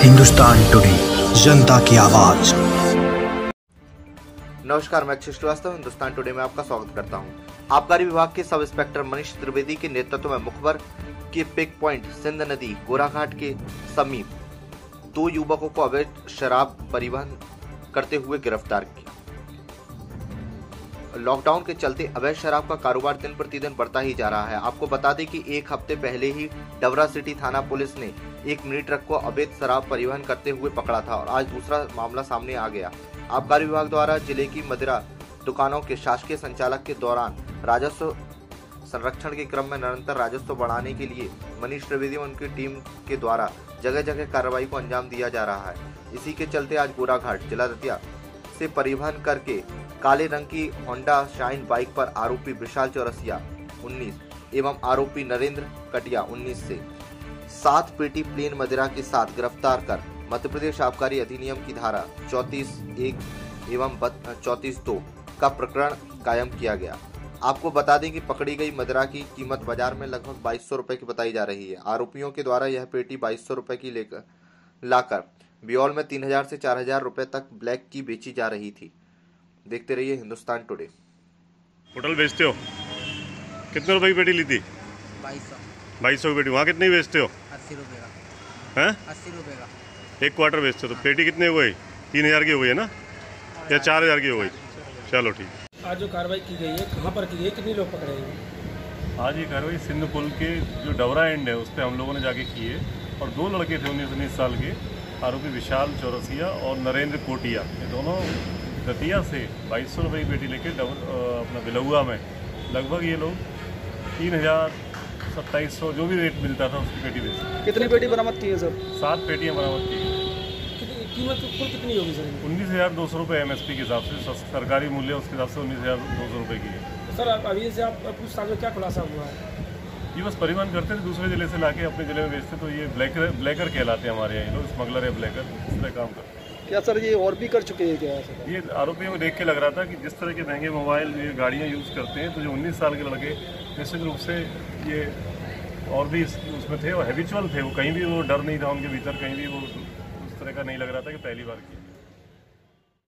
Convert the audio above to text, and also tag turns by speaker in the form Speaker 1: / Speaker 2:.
Speaker 1: Hindustan today, जनता की आवाज।
Speaker 2: नमस्कार, मैं अक्षय श्रीवास्तव हिंदुस्तान टुडे में आपका स्वागत करता हूं। आबकारी विभाग के सब इंस्पेक्टर मनीष त्रिवेदी के नेतृत्व में मुखबर के पिक पॉइंट सिंध नदी गोराघाट के समीप 2 युवकों को अवैध शराब परिवहन करते हुए गिरफ्तार किया। लॉकडाउन के चलते अवैध शराब का कारोबार दिन प्रतिदिन बढ़ता ही जा रहा है। आपको बता दें कि एक हफ्ते पहले ही डवरा सिटी थाना पुलिस ने एक मिनी ट्रक को अवैध शराब परिवहन करते हुए पकड़ा था और आज दूसरा मामला सामने आ गया। आबकारी विभाग द्वारा जिले की मदिरा दुकानों के शासकीय संचालक के दौरान राजस्व संरक्षण के क्रम में निरंतर राजस्व बढ़ाने के लिए मनीष त्रिवेदी और उनकी टीम के द्वारा जगह जगह कार्रवाई को अंजाम दिया जा रहा है। इसी के चलते आज गोराघाट जिला दतिया से परिवहन करके काले रंग की होंडा शाइन बाइक पर आरोपी विशाल चौरसिया 19 एवं आरोपी नरेंद्र कटिया 19 से 7 पेटी प्लेन मदिरा के साथ गिरफ्तार कर मध्य प्रदेश आबकारी अधिनियम की धारा 34(1) एवं 34(2) का प्रकरण कायम किया गया। आपको बता दें कि पकड़ी गई मदिरा की कीमत बाजार में लगभग 2200 रुपए की बताई जा रही है। आरोपियों के द्वारा यह पेटी 2200 रुपए की लाकर बियोल में 3000 से 4000 रुपए तक ब्लैक की बेची जा रही थी। देखते रहिए हिंदुस्तान टुडे।
Speaker 3: होटल बेचते हो? कितने रुपए की पेटी ली थी? 2200 की पेटी। वहाँ कितने की बेचते हो?
Speaker 4: 80 रुपये का।
Speaker 3: हैं?
Speaker 4: 80 रुपये का।
Speaker 3: 1 क्वार्टर बेचते हो तो पेटी कितने हो गई? 3000 की हो गई है ना, या 4000 की हो गई? चलो ठीक।
Speaker 5: आज जो कार्रवाई की गई है कहाँ पर की गई है, कितने लोग पकड़े हैं?
Speaker 3: आज ये कार्रवाई सिंध पुल के जो डवरा एंड है उस पर हम लोगों ने जाके की है और 2 लड़के थे 19-19 साल के, आरोपी विशाल चौरसिया और नरेंद्र कोटिया। ये दोनों दतिया से 2200 रुपये की पेटी लेके अपना बिलहुआ में लगभग ये लोग 3000-2700 जो भी रेट मिलता था उसकी पेटी बेचते।
Speaker 5: कितनी पेटी बरामद की है सर?
Speaker 3: 7 पेटियाँ बरामद की है।
Speaker 5: कीमत कुल कितनी होगी सर?
Speaker 3: 19,200 रुपये MSP के हिसाब से, सरकारी मूल्य उसके हिसाब से 19,200 रुपये की है।
Speaker 5: सर अभी से आप पूछताछ में क्या खुलासा हुआ है?
Speaker 3: ये बस परिवहन करते थे, दूसरे जिले से लाके अपने जिले में बेचते, तो ये ब्लैकर कहलाते हैं हमारे यहाँ। ये लोग स्मगलर है, ब्लैकर, इस तरह काम करते हैं।
Speaker 5: क्या सर ये और भी कर चुके हैं क्या सर?
Speaker 3: ये आरोपियों को देख के लग रहा था कि जिस तरह के महंगे मोबाइल ये गाड़ियाँ यूज़ करते हैं, तो जो 19 साल के लड़के निश्चित रूप से ये और भी उसमें थे और हैबिचुअल थे। वो कहीं भी वो डर नहीं था उनके भीतर, कहीं भी वो उस तरह का नहीं लग रहा था कि पहली बार की।